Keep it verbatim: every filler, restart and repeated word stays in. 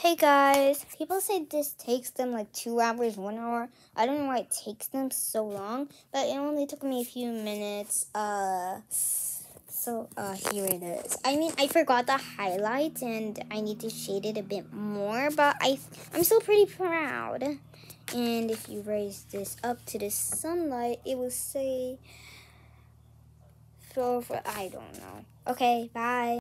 Hey guys, people say this takes them like two hours, one hour. I don't know why it takes them so long, but it only took me a few minutes. Uh, so uh, here it is. I mean, I forgot the highlights and I need to shade it a bit more, but I, I'm still pretty proud. And if you raise this up to the sunlight, it will say, so for, I don't know. Okay, bye.